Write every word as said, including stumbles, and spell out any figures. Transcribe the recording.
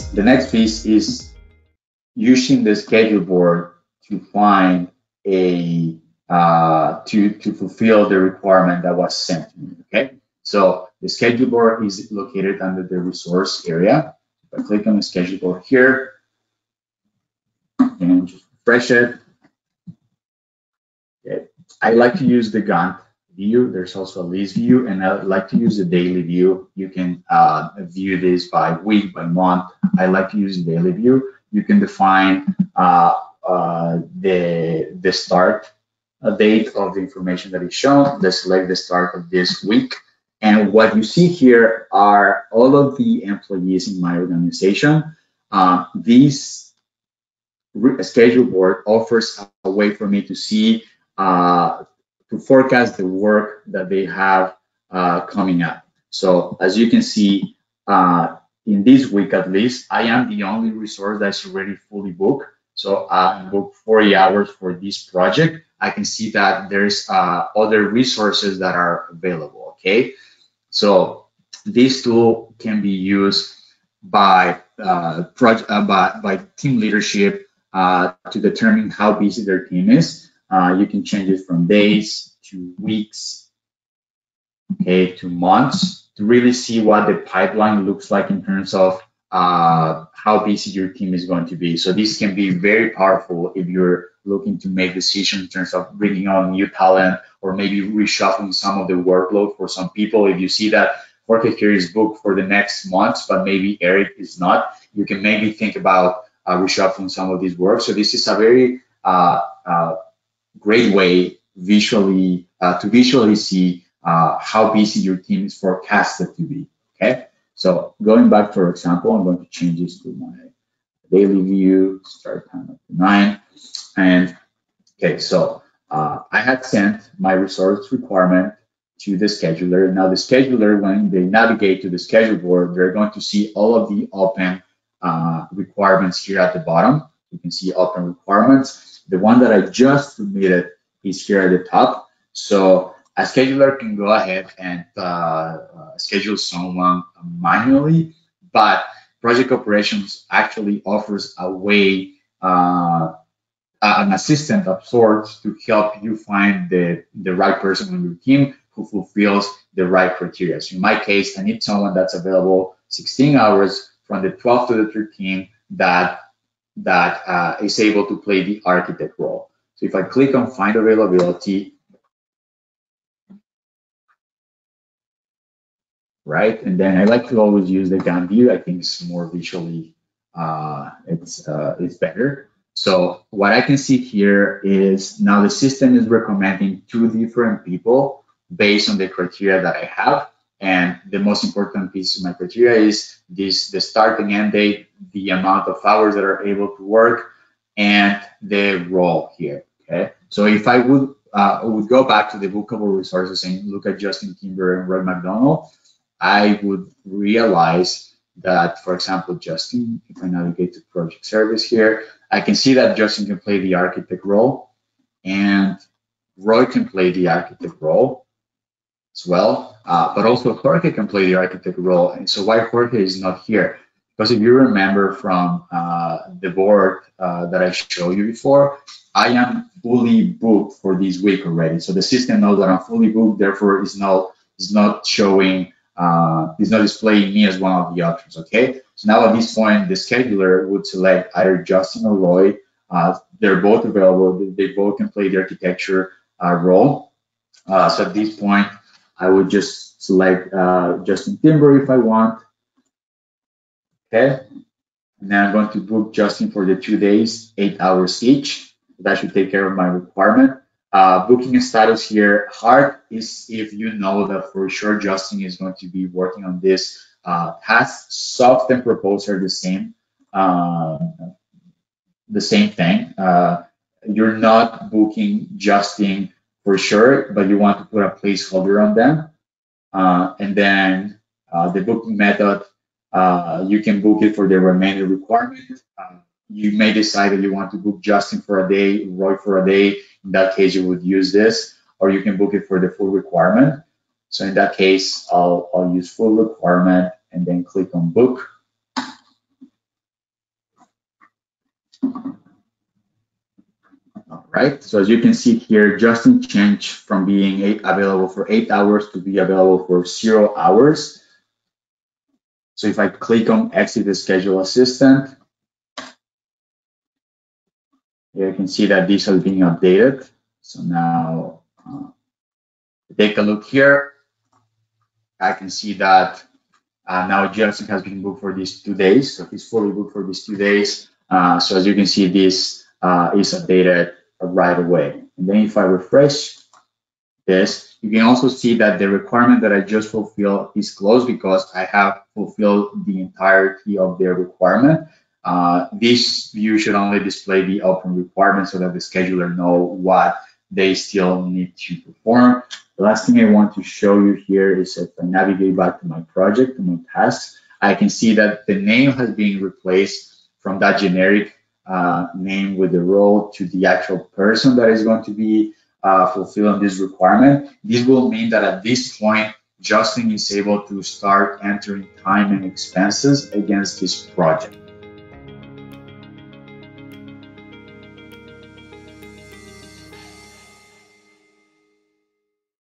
The next piece is using the schedule board to find a uh, to to fulfill the requirement that was sent to me. Okay, so the schedule board is located under the resource area. If I click on the schedule board here and just refresh it, okay. I like to use the Gantt view. There's also a list view, and I like to use the daily view. You can uh, view this by week, by month. I like to use the daily view. You can define uh, uh, the the start uh, date of the information that is shown. Let's select the start of this week. And what you see here are all of the employees in my organization. Uh, this schedule board offers a way for me to see, uh, to forecast the work that they have uh, coming up. So as you can see, uh, in this week at least, I am the only resource that's already fully booked. So I booked forty hours for this project. I can see that there's uh, other resources that are available, okay? So this tool can be used by, uh, project, uh, by, by team leadership uh, to determine how busy their team is. Uh, you can change it from days to weeks, okay, to months, to really see what the pipeline looks like in terms of uh, how busy your team is going to be. So this can be very powerful if you're looking to make decisions in terms of bringing on new talent, or maybe reshuffling some of the workload for some people. If you see that Jorge here is booked for the next months, but maybe Eric is not, you can maybe think about uh, reshuffling some of these work. So this is a very uh, uh, great way visually uh, to visually see uh, how busy your team is forecasted to be. Okay, so going back, for example, I'm going to change this to my daily view, start time at nine, and okay, so uh, I had sent my resource requirement to the scheduler. Now the scheduler, when they navigate to the schedule board, they're going to see all of the open uh, requirements here at the bottom. You can see open requirements. The one that I just submitted is here at the top. So a scheduler can go ahead and uh, uh, schedule someone manually, but project operations actually offers a way, uh, an assistant of sorts, to help you find the, the right person on your team who fulfills the right criteria. So in my case, I need someone that's available sixteen hours from the twelfth to the thirteenth that that uh, is able to play the architect role. So if I click on find availability, right, and then I like to always use the Gantt view. I think it's more visually, uh, it's uh, it's better. So what I can see here is now the system is recommending two different people based on the criteria that I have. And the most important piece of my criteria is this: the start and end date, the amount of hours that are able to work, and the role here. Okay. So if I would uh, would go back to the bookable resources and look at Justin Timber and Roy McDonald, I would realize that, for example, Justin, if I navigate to project service here, I can see that Justin can play the architect role, and Roy can play the architect role as well, uh, but also Jorge can play the architect role. And so why Jorge is not here? Because if you remember from uh, the board uh, that I showed you before, I am fully booked for this week already. So the system knows that I'm fully booked, therefore is not, is not showing, uh, is not displaying me as one of the options, okay? So now at this point, the scheduler would select either Justin or Roy. Uh, they're both available. They both can play the architecture uh, role. Uh, so at this point, I would just select uh, Justin Timber if I want. Okay. And then I'm going to book Justin for the two days, eight hours each. That should take care of my requirement. Uh, booking a status here, hard is if you know that for sure Justin is going to be working on this uh, task. Soft and propose are the same, uh, the same thing. Uh, you're not booking Justin for sure, but you want to put a placeholder on them. Uh, and then uh, the booking method, uh, you can book it for the remainder requirement. Uh, you may decide that you want to book Justin for a day, Roy for a day. In that case, you would use this, or you can book it for the full requirement. So in that case, I'll, I'll use full requirement and then click on book. All right, so as you can see here, Justin changed from being eight, available for eight hours to be available for zero hours. So if I click on exit the schedule assistant, you can see that this has been updated. So now uh, take a look here. I can see that uh, now Justin has been booked for these two days. So he's fully booked for these two days. Uh, so as you can see, this uh, is updated right away. And then if I refresh this, you can also see that the requirement that I just fulfilled is closed because I have fulfilled the entirety of their requirement. Uh, this view should only display the open requirements so that the scheduler know what they still need to perform. The last thing I want to show you here is if I navigate back to my project, to my tasks, I can see that the name has been replaced from that generic uh, name with the role to the actual person that is going to be uh, fulfilling this requirement. This will mean that at this point, Justin is able to start entering time and expenses against this project.